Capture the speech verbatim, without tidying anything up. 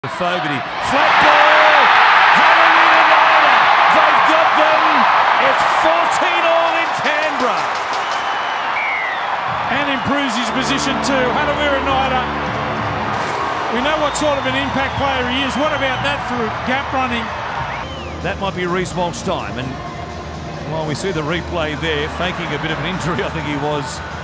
Fogarty, flat ball, Harawira-Naera, they've got them, it's fourteen all in Canberra. And improves his position too, Harawira-Naera. We know what sort of an impact player he is. What about that for gap running? That might be Reece Walsh's time, and while we see the replay there, faking a bit of an injury, I think he was